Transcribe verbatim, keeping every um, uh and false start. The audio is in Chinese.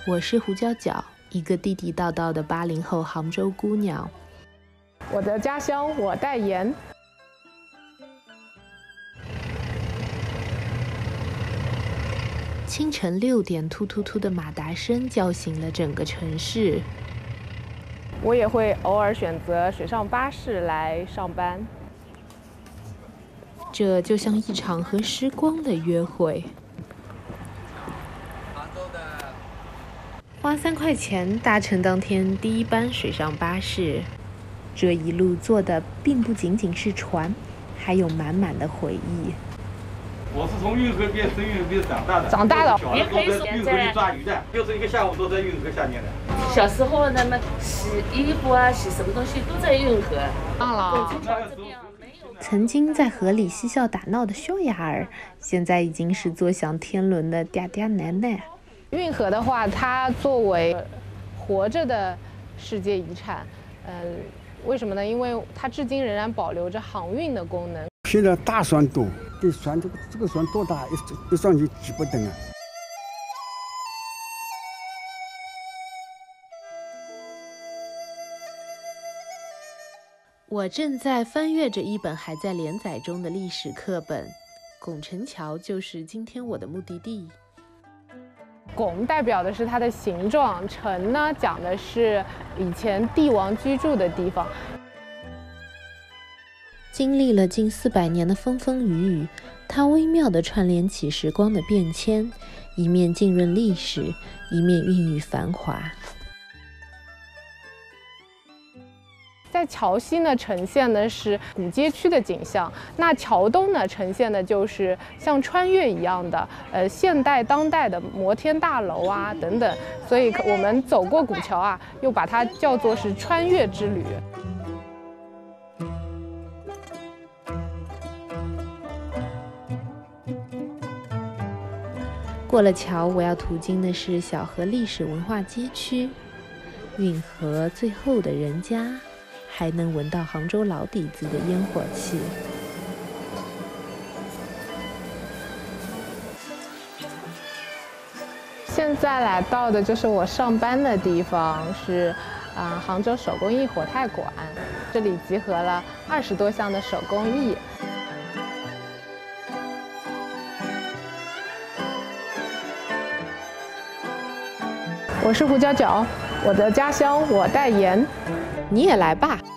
我是胡娇娇，一个地地道道的八零后杭州姑娘。 我的家乡我代言。 清晨六点，突突突的马达声叫醒了整个城市。 我也会偶尔选择水上巴士来上班。 这就像一场和时光的约会。花三块钱搭乘当天第一班水上巴士，这一路坐的并不仅仅是船，还有满满的回忆。 我是从运河边生运河边长大的， 长大的， 小的时候在运河里抓鱼的，就是一个下午都在运河下面的。 小时候那么洗衣服啊，洗什么东西都在运河。 忘了。 曾经在河里嬉笑打闹的修雅儿，现在已经是坐享天伦的嗲嗲奶奶。 运河的话，它作为活着的世界遗产，呃，为什么呢？因为它至今仍然保留着航运的功能。 现在大船多，这船这个这个船多大？一一上去几不等啊！ 我正在翻阅着一本还在连载中的历史课本，拱辰桥就是今天我的目的地。 拱代表的是它的形状，辰呢讲的是以前帝王居住的地方。 经历了近四百年的风风雨雨，它微妙地串联起时光的变迁，一面浸润历史，一面孕育繁华。 在桥西呢，呈现的是古街区的景象；那桥东呢，呈现的就是像穿越一样的，呃，现代当代的摩天大楼啊等等。所以我们走过古桥啊，又把它叫做是穿越之旅。 过了桥，我要途经的是小河历史文化街区，运河最后的人家。还能闻到杭州老底子的烟火气。 现在来到的就是我上班的地方，是啊、呃、杭州手工艺活态馆，这里集合了二十多项的手工艺。我是胡娇娇，我的家乡我代言。 你也来吧。